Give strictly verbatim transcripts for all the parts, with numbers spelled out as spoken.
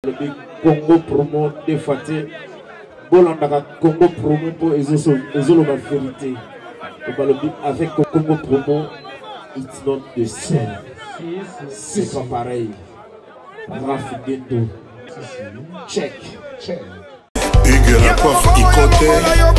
Le Congo promo de Faté. Bolandaka Congo promo pour Ezolo ma vérité. Avec Congo promo, it's not the same. C'est pas pareil. Raph Guindo. Check. Check. Hugues la coiffe Ikoté.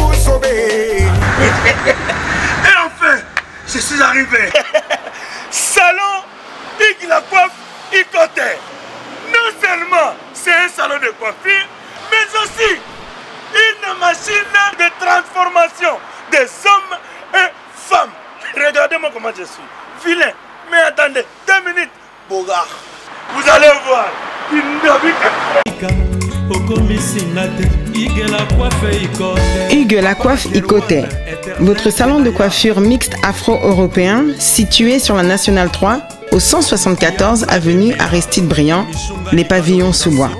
Et enfin, je suis arrivé. Salon Hugues la coiffe Ikoté. Non seulement c'est un salon de coiffure, mais aussi une machine de transformation des hommes et femmes. Regardez-moi comment je suis. Vilain. Mais attendez, deux minutes. Bogart. Vous allez voir. Hugues la coiffe Ikoté. Votre salon de coiffure mixte afro-européen situé sur la Nationale trois au cent soixante-quatorze avenue Aristide Briand, les pavillons sous bois.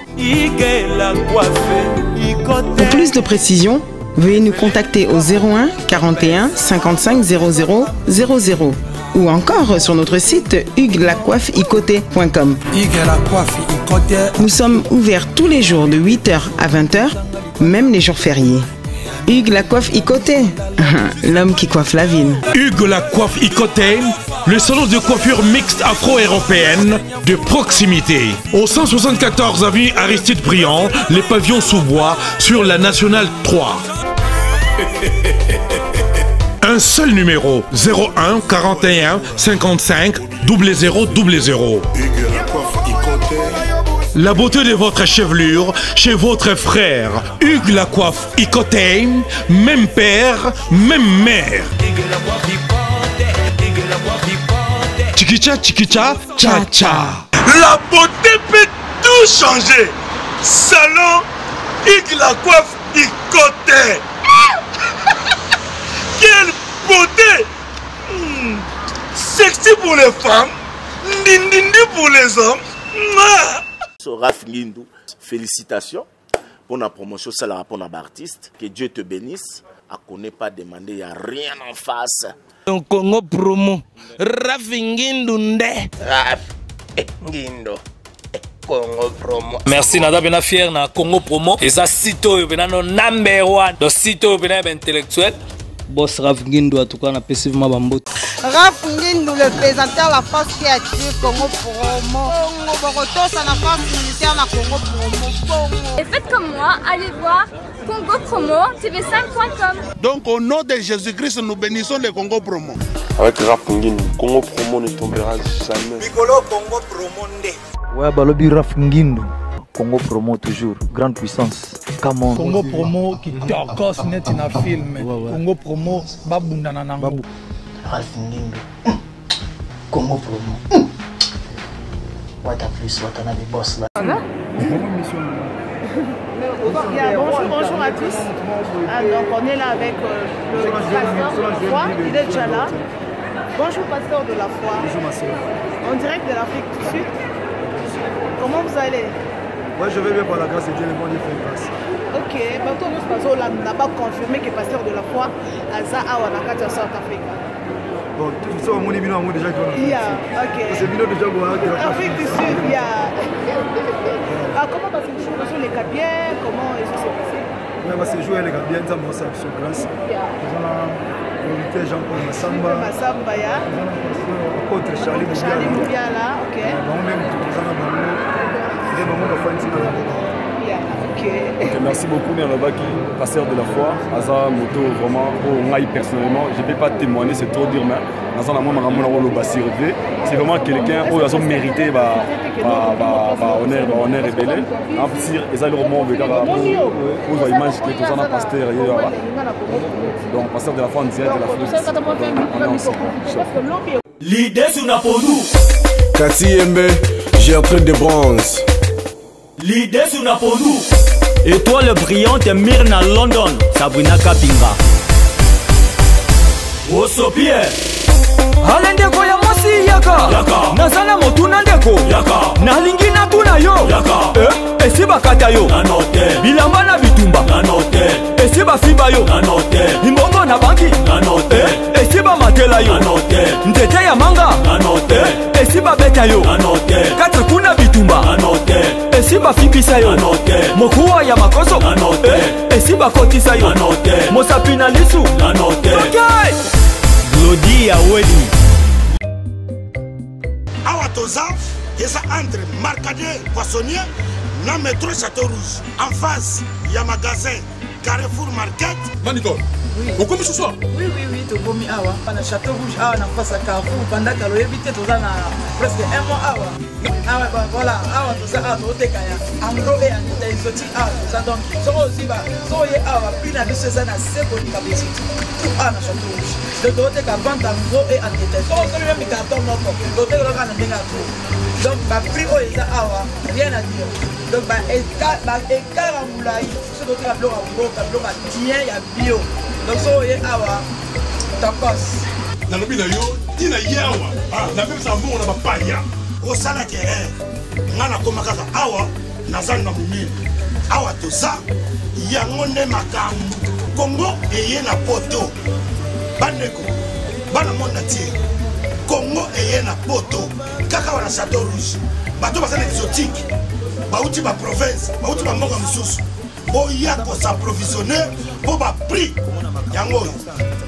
Pour plus de précisions, veuillez nous contacter au zéro un quarante et un cinquante-cinq zéro zéro zéro zéro ou encore sur notre site hugues la coiffe ikoté point com. Nous sommes ouverts tous les jours de huit heures à vingt heures, même les jours fériés. Hugues la coiffe Ikoté, l'homme qui coiffe la ville. Hugues la coiffe Ikoté, le salon de coiffure mixte afro-européenne de proximité. Au cent soixante-quatorze avenue Aristide Briand, les pavillons sous bois sur la Nationale trois. Un seul numéro, zéro un quarante et un cinquante-cinq zéro zéro zéro. Hugues la coiffe Ikoté. La beauté de votre chevelure chez votre frère. Hugues la coiffe Ikoté, même père, même mère. Chikicha, chikicha, cha cha. La beauté peut tout changer. Salon Hugues la coiffe Ikoté. Quelle beauté! mmh. Sexy pour les femmes, ndindindi pour les hommes. Raph Guindo, félicitations pour la promotion, c'est la pour l'artiste. Que Dieu te bénisse. À connaît pas demander, il n'y a rien en face. Donc Congo promo, Raph Guindo nde. Raph Guindo. Congo promo. Merci nada bena fier na Congo promo. Et ça sito bena no number one. Donc sito bena intellectuel. Boss Raph Guindo, en tout cas, on a passivement bambou. Raph Guindo, le présentateur de la force créative Congo Promo. Congo ça la force militaire na Congo Promo. Et faites comme moi, allez voir Congo Promo, T V cinq point com. Donc, au nom de Jésus-Christ, nous bénissons le Congo Promo. Avec Raph Guindo, Congo Promo ne tombera jamais. Piccolo Congo Promo nde. Ouais, balobi Raph Guindo. Congo Promo toujours, grande puissance. Come on. Congo Promo qui t'orgosse net in a film. Ouais, ouais. Congo Promo, babunda nanango. Raph Guindo. Congo Promo. What a plus, what a boss là. Bonjour, bonjour à tous. Ah, donc on est là avec euh, le pasteur de la foi, il est déjà là. Bonjour pasteur de la foi. Bonjour ma soeur. En direct de l'Afrique du Sud. Comment vous allez? Ouais, je vais bien par la grâce de Dieu, le bon Dieu fait grâce. Ok, maintenant nous n'a pas confirmé que pasteur de la foi Aza Awanakata South Africa. Bon, tout ça, mon éminent, moi déjà qui va. Yeah, ok. C'est bien déjà que Afrique du Sud, yeah. Ah, comment parce que les choses les cas bien, comment est-ce que c'est passé? Ouais, bah c'est jouer les gars bien, ça m'a ça sur grâce. Yeah. Invité Jean-Paul Massamba. Massamba, ya. Contre Charlie Moubiala. Charlie Moubiala, ok. Bon, même tout ça, Okay, merci beaucoup Nerlobaki, pasteur de la foi. Aza moto vraiment pour moi personnellement, je ne peux pas témoigner, c'est trop dur mais c'est vraiment quelqu'un qui a mérité bah bah bah honneur bah honneur et belle. En plus ils ont le moment de gars pour pour image que tout ça n'a pasteur hier. Donc pasteur de la foi en direct de la foi. L'idée sur Napodou. Kati Yembe, j'ai un truc de bronze. L'idée sur Napodou. Étoile brillante Myrna London, Sabrina Kapinga. Osopie. Alendeko ya mosi yaka. Yaka. Nazala motuna ndeko. Yaka. Nalingi na tuna yo. Yaka. Eh, esiba kata yo. Na note. Bilamba na bitumba. Na note. Esiba fiba yo. Na note. Imbongo na banki. Na note. Eh, esiba matela yo. Na note. Ntete ya manga. Na note. Esiba beta yo. Na note. Kata kuna bitumba. Na note. Esiba bafipisa yo mokuwa ya makoso esi bakotisa yo mosapi na lisu glodi ya wedi awa toza eza entre Marcadet Poissonnier na métro Château Rouge en face ya magasin Carrefour Market. Manicole, vous commis ce soir? Oui, oui, oui, tu commis awa. Pendant Château Rouge, awa, na face à Carrefour, pendant que l'on évite tout ça, presque un mois awa. Awa, voilà, awa, tout ça, awa, tout kaya. En gros, et en détail, exotique, awa, tout ça, donc, so aussi, bah, so y awa, puis na deux saisons, na seconde capacité. Awa, na Château Rouge. De l'autre, qu'à vendre en gros et en détail. So, so, même, carton, non, l'autre, l'autre, on a bien à tout. Donc, bah, prix, oh, et ça, awa, rien à dire. Donc, bah, écart, bah, écart en moulaï, ce d'autre, la bloc, la bloc, la bloc, bien, il y a bio. Donc, so, y awa, tokos. Na lobi na yo, ti na yawa. Na même ça, on a pas paya. Au salaire, on a comme awa, nazal na mumile. Awa to ça, yangone makam. Congo eye na poto. Bandeko, bana monda tie. Congo eye na poto. Kaka wana Château Rouge. Bato basana exotique. Bauti ba province, bauti ba mboka mususu. Boya ko s'approvisionner pour ba prix. Yango.